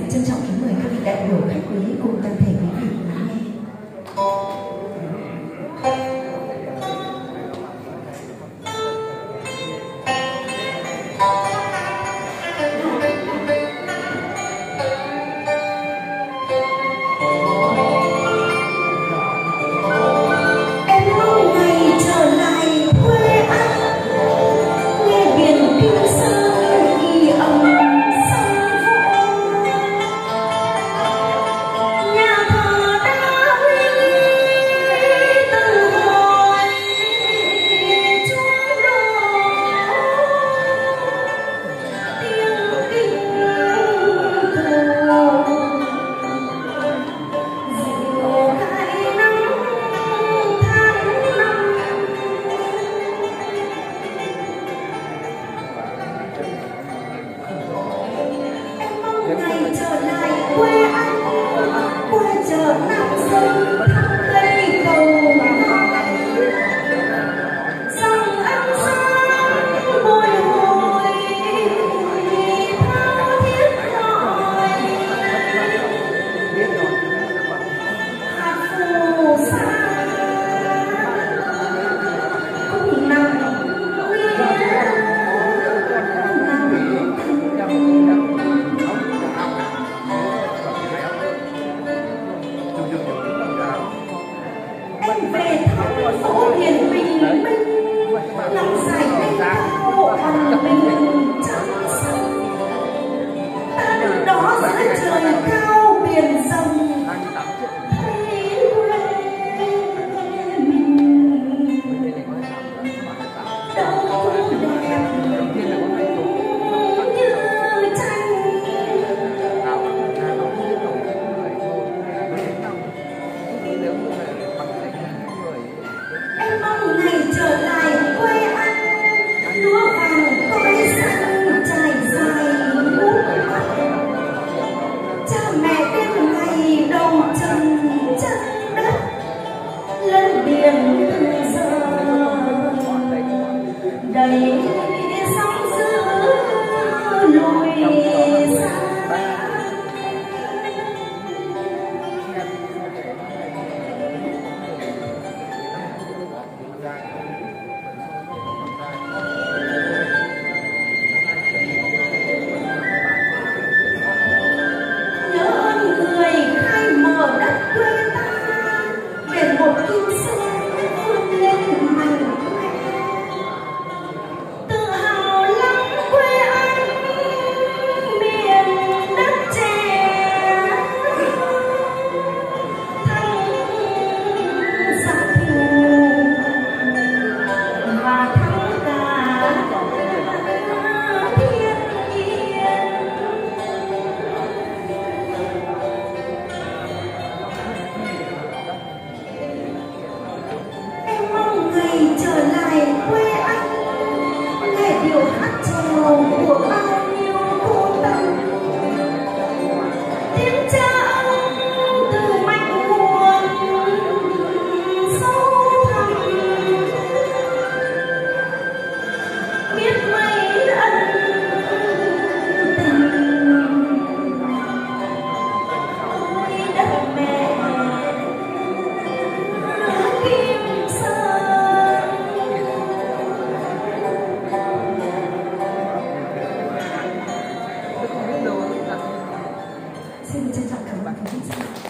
trân trọng kính mời các vị đại biểu khách quý cùng toàn thể quý vị lắng nghe. Ngày trở lại quê anh qua chợ Nam Sơn thăm cây cầu dòng ăn sáng bồi hồi tha thiết gọi hạt phù sa cũng nằm về thăm phố hiền bình minh lòng dài cây cao bằng bình trắng xanh ta đứng đó giữa trời cao biển rộng thấy quê mình đâu cũng đẹp như tranh. Em mong ngày trở lại quê anh lúa vàng cõi xanh trải dài ngút mắt cha mẹ đêm ngày đầu chân đất lên biển từng giờ đầy sóng dữ lùi xa. Trở lại quê anh nghe điệu hát trầu của bao nhiêu cô tâm tiếng cha ông từ mạch nguồn sâu thẳm biết mấy ân tình ôi đất mẹ kim sơn. Xin trân trọng cảm ơn quý vị.